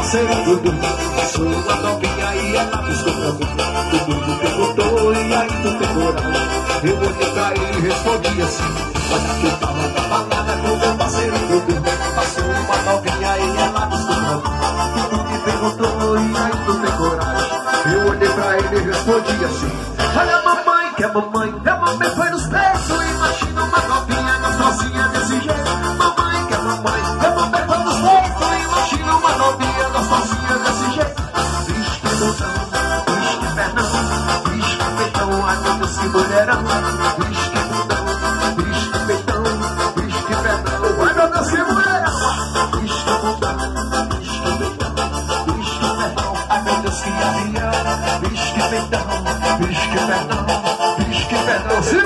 parceiro Dudu. Passou uma novinha e ela buscou pra mim. O mundo perguntou e aí tu tem coragem. Eu olhei pra ele e respondi assim: olha que eu tava na balada com meu parceiro Dudu. Passou uma novinha e ela buscou pra mim. O mundo me perguntou e aí tu tem coragem. Eu olhei pra ele e respondi assim: olha a mamãe, que a mamãe foi nos peitos. Imagina uma novinha gostosinha desse jeito. Mamãe, que a mamãe foi nos peitos. Imagina uma novinha gostosinha desse jeito. Vixe que botão, vixe que pernão, vixe que peitão, ai meu Deus que mulherão. Vixe que botão, vixe que peitão, vixe que pernão, ai meu Deus que mulherão. Vixe que botão, vixe que peitão, vixe que pernão, ai meu Deus que avião. Vixe que peitão, vixe que pernão, vixe que pernão.